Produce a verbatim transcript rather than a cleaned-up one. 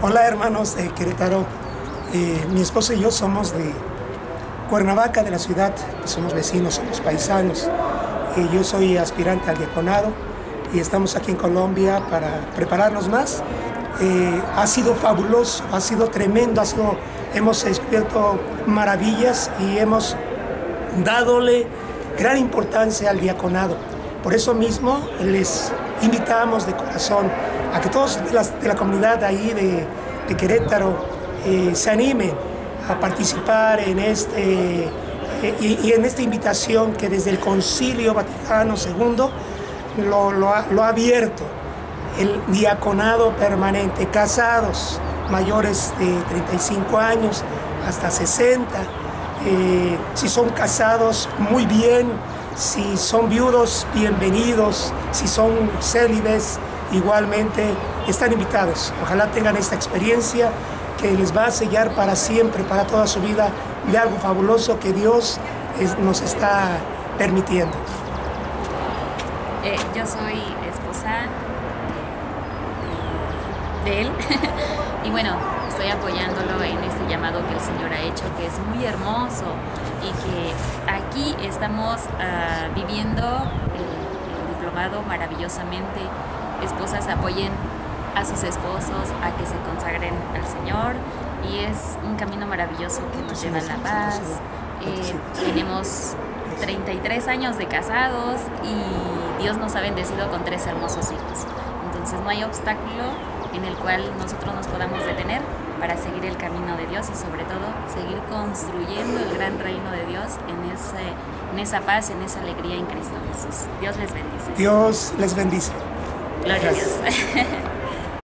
Hola hermanos de Querétaro, eh, mi esposo y yo somos de Cuernavaca, de la ciudad, somos vecinos, somos paisanos. Eh, yo soy aspirante al diaconado y estamos aquí en Colombia para prepararnos más. Eh, ha sido fabuloso, ha sido tremendo, ha sido, hemos descubierto maravillas y hemos dadole gran importancia al diaconado. Por eso mismo les invitamos de corazón a que todos de la, de la comunidad ahí de, de Querétaro eh, se animen a participar en este eh, y, y en esta invitación que desde el Concilio Vaticano segundo lo, lo, ha, lo ha abierto, el diaconado permanente, casados mayores de treinta y cinco años hasta sesenta, eh, si son casados muy bien, si son viudos bienvenidos, si son célibes igualmente están invitados. Ojalá tengan esta experiencia que les va a sellar para siempre, para toda su vida, de algo fabuloso que Dios es, nos está permitiendo. Eh, yo soy esposa de, de, de él y bueno, estoy apoyándolo en este llamado que el Señor ha hecho, que es muy hermoso y que aquí estamos uh, viviendo el, el diplomado maravillosamente. Esposas apoyen a sus esposos a que se consagren al Señor y es un camino maravilloso que nos lleva a la paz. Eh, tenemos treinta y tres años de casados y Dios nos ha bendecido con tres hermosos hijos. Entonces no hay obstáculo en el cual nosotros nos podamos detener para seguir el camino de Dios y sobre todo seguir construyendo el gran reino de Dios en, ese, en esa paz, en esa alegría en Cristo Jesús. Dios les bendice. Dios les bendice. Gloria a Dios.